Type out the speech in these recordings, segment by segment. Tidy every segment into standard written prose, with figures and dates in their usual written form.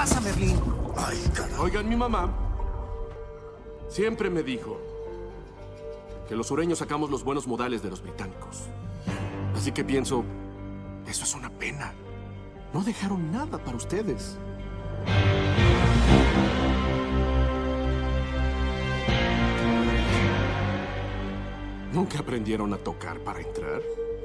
pasa, Merlín? Ay, carajo. Oigan, mi mamá siempre me dijo que los sureños sacamos los buenos modales de los británicos. Así que pienso, eso es una pena. No dejaron nada para ustedes. ¿Nunca aprendieron a tocar para entrar?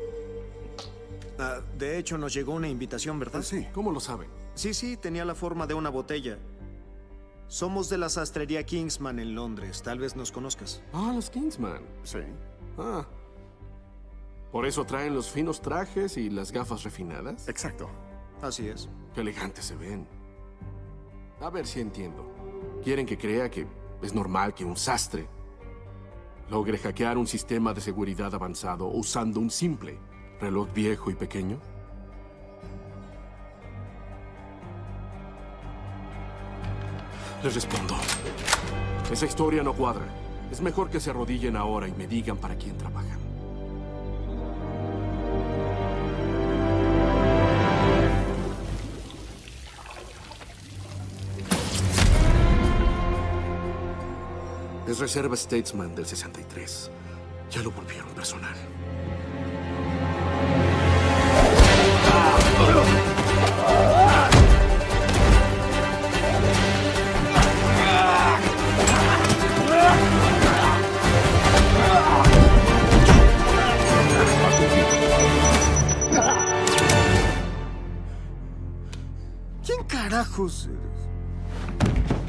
De hecho, nos llegó una invitación, ¿verdad? Sí. ¿Cómo lo saben? Sí, tenía la forma de una botella. Somos de la sastrería Kingsman en Londres. Tal vez nos conozcas. Ah, los Kingsman. Sí. Ah. ¿Por eso traen los finos trajes y las gafas refinadas? Exacto. Así es. Qué elegantes se ven. A ver si entiendo. ¿Quieren que crea que es normal que un sastre logre hackear un sistema de seguridad avanzado usando un simple reloj viejo y pequeño? Les respondo. Esa historia no cuadra. Es mejor que se arrodillen ahora y me digan para quién trabajan. Es Reserva Statesman del 63. Ya lo volvieron personal. ¿Quién carajos eres?